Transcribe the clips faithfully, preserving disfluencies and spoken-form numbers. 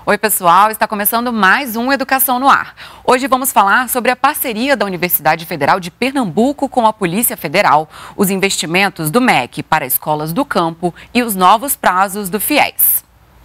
Oi, pessoal, está começando mais um Educação no Ar. Hoje vamos falar sobre a parceria da Universidade Federal de Pernambuco com a Polícia Federal, os investimentos do M E C para escolas do campo e os novos prazos do FIES.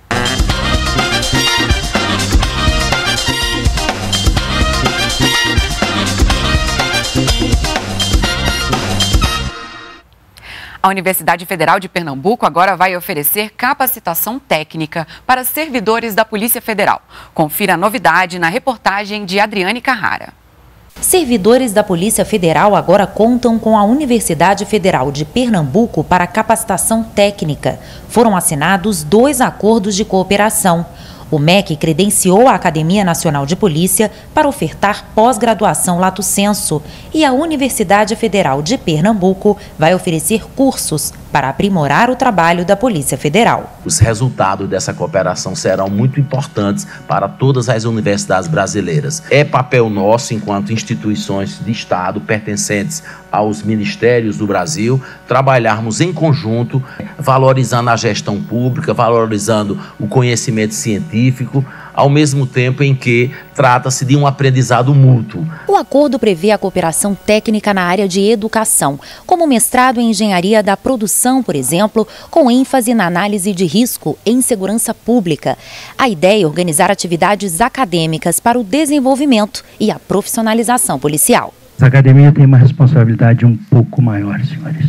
A Universidade Federal de Pernambuco agora vai oferecer capacitação técnica para servidores da Polícia Federal. Confira a novidade na reportagem de Adriane Carrara. Servidores da Polícia Federal agora contam com a Universidade Federal de Pernambuco para capacitação técnica. Foram assinados dois acordos de cooperação. O M E C credenciou a Academia Nacional de Polícia para ofertar pós-graduação lato sensu e a Universidade Federal de Pernambuco vai oferecer cursos para aprimorar o trabalho da Polícia Federal. Os resultados dessa cooperação serão muito importantes para todas as universidades brasileiras. É papel nosso, enquanto instituições de Estado pertencentes aos ministérios do Brasil, trabalharmos em conjunto, valorizando a gestão pública, valorizando o conhecimento científico, ao mesmo tempo em que trata-se de um aprendizado mútuo. O acordo prevê a cooperação técnica na área de educação, como mestrado em engenharia da produção, por exemplo, com ênfase na análise de risco em segurança pública. A ideia é organizar atividades acadêmicas para o desenvolvimento e a profissionalização policial. A academia tem uma responsabilidade um pouco maior, senhores.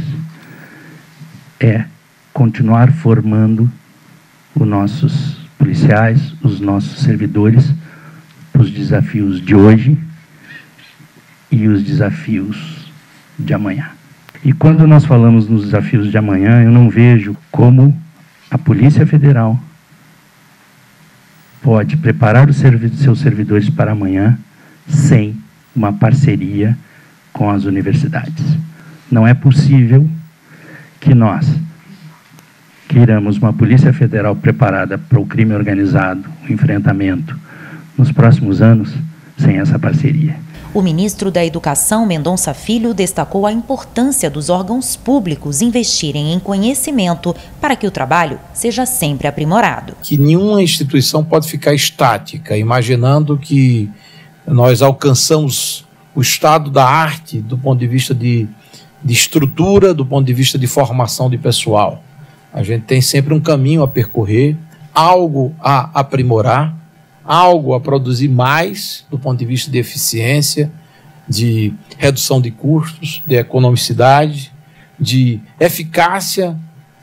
É continuar formando os nossos policiais, os nossos servidores, os desafios de hoje e os desafios de amanhã. E quando nós falamos nos desafios de amanhã, eu não vejo como a Polícia Federal pode preparar os servi- seus servidores para amanhã sem uma parceria com as universidades. Não é possível que nós queiramos uma Polícia Federal preparada para o crime organizado, o enfrentamento, nos próximos anos, sem essa parceria. O ministro da Educação, Mendonça Filho, destacou a importância dos órgãos públicos investirem em conhecimento para que o trabalho seja sempre aprimorado. Que nenhuma instituição pode ficar estática, imaginando que nós alcançamos o estado da arte do ponto de vista de, de estrutura, do ponto de vista de formação de pessoal. A gente tem sempre um caminho a percorrer, algo a aprimorar, algo a produzir mais do ponto de vista de eficiência, de redução de custos, de economicidade, de eficácia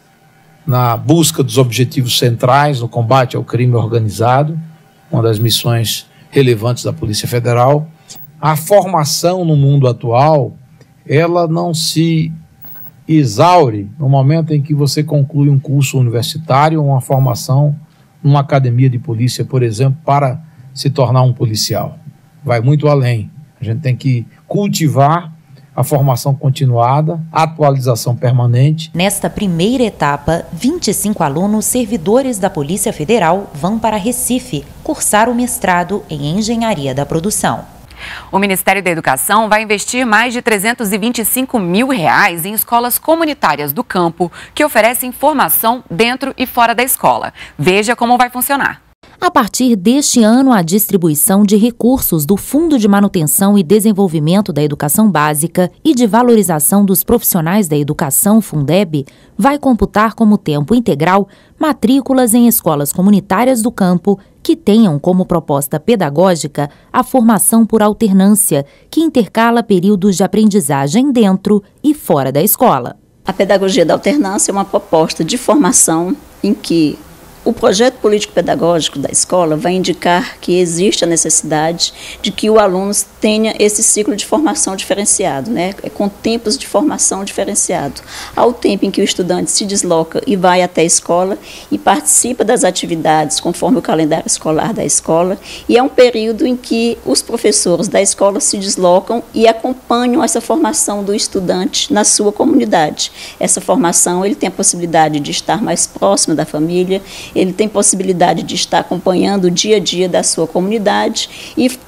na busca dos objetivos centrais no combate ao crime organizado, uma das missões relevantes da Polícia Federal. A formação no mundo atual, ela não se exaure no momento em que você conclui um curso universitário ou uma formação numa academia de polícia, por exemplo, para se tornar um policial. Vai muito além. A gente tem que cultivar a formação continuada, a atualização permanente. Nesta primeira etapa, vinte e cinco alunos servidores da Polícia Federal vão para Recife cursar o mestrado em Engenharia da Produção. O Ministério da Educação vai investir mais de trezentos e vinte e cinco mil reais em escolas comunitárias do campo que oferecem formação dentro e fora da escola. Veja como vai funcionar. A partir deste ano, a distribuição de recursos do Fundo de Manutenção e Desenvolvimento da Educação Básica e de Valorização dos Profissionais da Educação, Fundeb, vai computar como tempo integral matrículas em escolas comunitárias do campo que tenham como proposta pedagógica a formação por alternância, que intercala períodos de aprendizagem dentro e fora da escola. A pedagogia da alternância é uma proposta de formação em que o projeto político-pedagógico da escola vai indicar que existe a necessidade de que o aluno tenha esse ciclo de formação diferenciado, né? Com tempos de formação diferenciado. Ao tempo em que o estudante se desloca e vai até a escola e participa das atividades conforme o calendário escolar da escola, e é um período em que os professores da escola se deslocam e acompanham essa formação do estudante na sua comunidade. Essa formação, ele tem a possibilidade de estar mais próximo da família, ele tem possibilidade de estar acompanhando o dia a dia da sua comunidade e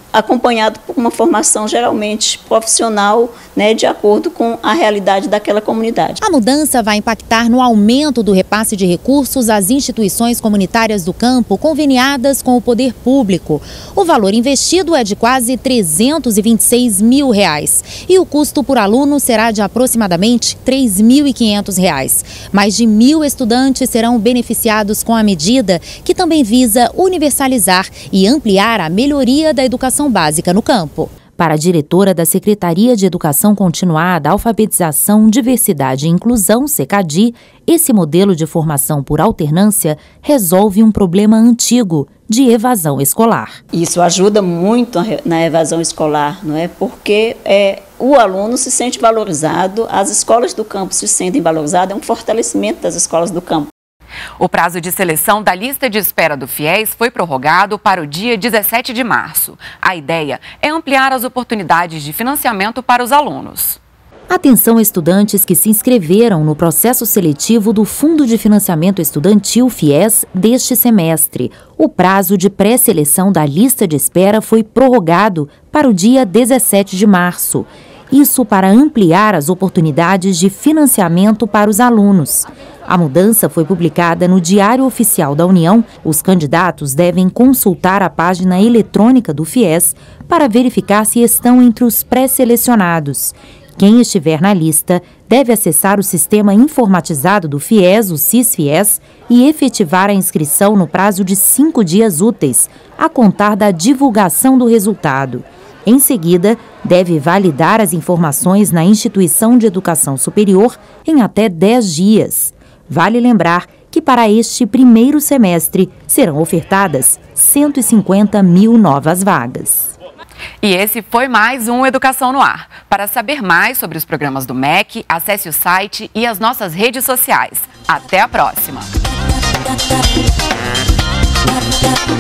acompanhado por uma formação geralmente profissional, né, de acordo com a realidade daquela comunidade. A mudança vai impactar no aumento do repasse de recursos às instituições comunitárias do campo conveniadas com o poder público. O valor investido é de quase trezentos e vinte e seis mil reais e o custo por aluno será de aproximadamente três mil e quinhentos reais. Mais de mil estudantes serão beneficiados com a medida, que também visa universalizar e ampliar a melhoria da educação básica no campo. Para a diretora da Secretaria de Educação Continuada, Alfabetização, Diversidade e Inclusão, SECADI, esse modelo de formação por alternância resolve um problema antigo de evasão escolar. Isso ajuda muito na evasão escolar, não é? Porque é, o aluno se sente valorizado, as escolas do campo se sentem valorizadas, é um fortalecimento das escolas do campo. O prazo de seleção da lista de espera do FIES foi prorrogado para o dia dezessete de março. A ideia é ampliar as oportunidades de financiamento para os alunos. Atenção, estudantes que se inscreveram no processo seletivo do Fundo de Financiamento Estudantil FIES deste semestre. O prazo de pré-seleção da lista de espera foi prorrogado para o dia dezessete de março. Isso para ampliar as oportunidades de financiamento para os alunos. A mudança foi publicada no Diário Oficial da União. Os candidatos devem consultar a página eletrônica do FIES para verificar se estão entre os pré-selecionados. Quem estiver na lista deve acessar o sistema informatizado do FIES, o SIS-FIES, e efetivar a inscrição no prazo de cinco dias úteis, a contar da divulgação do resultado. Em seguida, deve validar as informações na instituição de educação superior em até dez dias. Vale lembrar que para este primeiro semestre serão ofertadas cento e cinquenta mil novas vagas. E esse foi mais um Educação no Ar. Para saber mais sobre os programas do M E C, acesse o site e as nossas redes sociais. Até a próxima!